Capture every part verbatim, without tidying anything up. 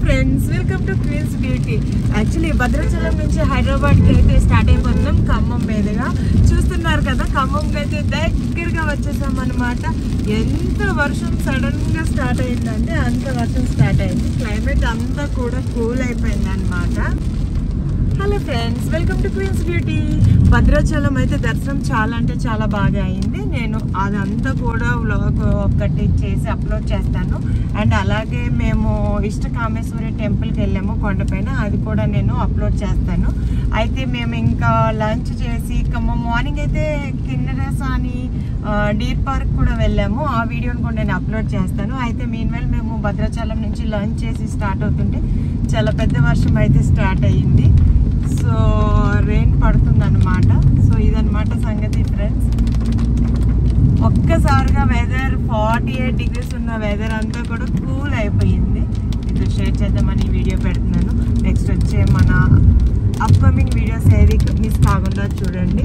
Friends, welcome to queens beauty. Actually Bhadrachalam నుంచి హైదరాబాద్కి అయితే స్టార్ట్ అయిపోతున్నాం ఖమ్మం మీదుగా. చూస్తున్నారు కదా, ఖమ్మంకి అయితే దగ్గరగా వచ్చేసాం అనమాట. ఎంత వర్షం సడన్ గా స్టార్ట్ అయిందంటే అంత వర్షం స్టార్ట్ అయింది. క్లైమేట్ అంతా కూడా కూల్ అయిపోయింది అనమాట. Hello friends, welcome to queens beauty. Bhadrachalam అయితే దర్శనం చాలా అంటే చాలా బాగా అయింది. నేను అదంతా కూడా వ్లాగ్ ఒక్కటి చేసి అప్లోడ్ చేస్తాను. అండ్ అలాగే మేము ఇష్ట కామేశ్వరి టెంపుల్కి వెళ్ళాము కొండపైన, అది కూడా నేను అప్లోడ్ చేస్తాను. అయితే మేము ఇంకా లంచ్ చేసి ఖమ్మం మార్నింగ్ అయితే కిన్నెరస అని డీర్ పార్క్ కూడా వెళ్ళాము. ఆ వీడియోని కూడా నేను అప్లోడ్ చేస్తాను. అయితే మీన్వెల్ మేము భద్రాచలం నుంచి లంచ్ చేసి స్టార్ట్ అవుతుంటే చాలా పెద్ద వర్షం అయితే స్టార్ట్ అయ్యింది. సో రెయిన్ పడుతుంది అనమాట. సో ఇదనమాట సంగతి ఫ్రెండ్స్. ఒక్కసారిగా వెదర్ ఫార్టీ ఎయిట్ డిగ్రీస్ ఉన్న వెదర్ అంతా కూడా కూల్ అయిపోయింది. మీతో షేర్ చేద్దామని వీడియో పెడుతున్నాను. నెక్స్ట్ వచ్చే మన అప్కమింగ్ వీడియోస్ ఏది మిస్ కాకుండా చూడండి.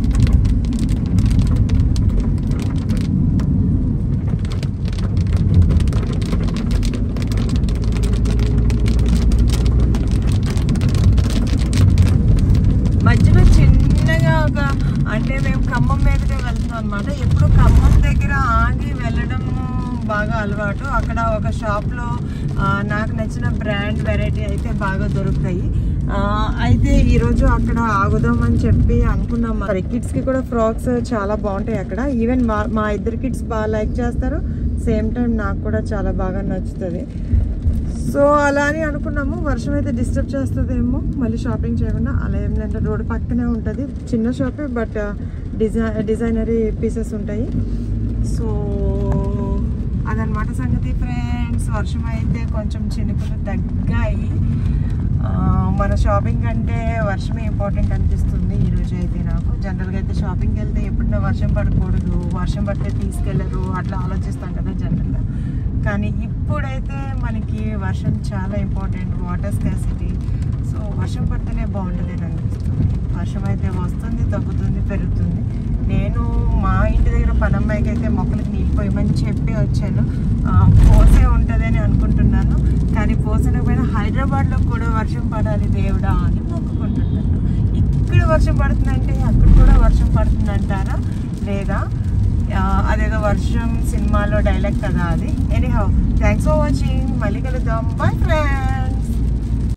మధ్యలో చిన్నగా ఒక అంటే మేము ఖమ్మం మీదగా వెళ్తున్నాం అనమాట. ఎప్పుడు ఖమ్మం దగ్గర ఆగి వెళ్ళడం బాగా అలవాటు. అక్కడ ఒక షాప్లో నాకు నచ్చిన బ్రాండ్ వెరైటీ అయితే బాగా దొరుకుతాయి. అయితే ఈరోజు అక్కడ ఆగుదామని చెప్పి అనుకున్నాం. మరి కిడ్స్కి కూడా ఫ్రాక్స్ చాలా బాగుంటాయి అక్కడ. ఈవెన్ మా మా ఇద్దరు కిడ్స్ బాగా లైక్ చేస్తారు. సేమ్ టైం నాకు కూడా చాలా బాగా నచ్చుతుంది. సో అలా అని అనుకున్నాము. వర్షం అయితే డిస్టర్బ్ చేస్తుందేమో మళ్ళీ షాపింగ్ చేయకుండా. అలా ఏం లేదంటే రోడ్డు పక్కనే ఉంటుంది, చిన్న షాపే, బట్ డిజై డిజైనరీ పీసెస్ ఉంటాయి. సో అదనమాట సంగతి ఫ్రెండ్స్. వర్షం అయితే కొంచెం చినుకులు తగ్గాయి. మన షాపింగ్ అంటే వర్షమే ఇంపార్టెంట్ అనిపిస్తుంది ఈరోజు అయితే నాకు. జనరల్గా అయితే షాపింగ్కి వెళ్తే ఎప్పుడన్నా వర్షం పడకూడదు, వర్షం పడితే తీసుకెళ్ళరు, అట్లా ఆలోచిస్తాం కదా జనరల్గా. కానీ ఇప్పుడైతే మనకి వర్షం చాలా ఇంపార్టెంట్, వాటర్ స్కాసిటీ. సో వర్షం పడితేనే బాగుంటుంది అని అనిపిస్తుంది. వర్షం అయితే వస్తుంది, తగ్గుతుంది, పెరుగుతుంది. నేను మా ఇంటి దగ్గర పనమ్మాయికి అయితే మొక్కలకు నీళ్ళు పోయమని చెప్పి వచ్చాను. పోసే ఉంటుందని అనుకుంటున్నాను. కానీ పోసనకపోయినా హైదరాబాద్లో కూడా వర్షం పడాలి దేవుడా అని మొక్కుకుంటున్నాను. ఇక్కడ వర్షం పడుతుందంటే అక్కడ కూడా వర్షం పడుతుందంటారా లేదా? అదేదో వర్షం సినిమాలో డైలాగ్ కదా అది. Anyhow, thanks for watching. మళ్ళీ కలుద్దాం. Bye friends.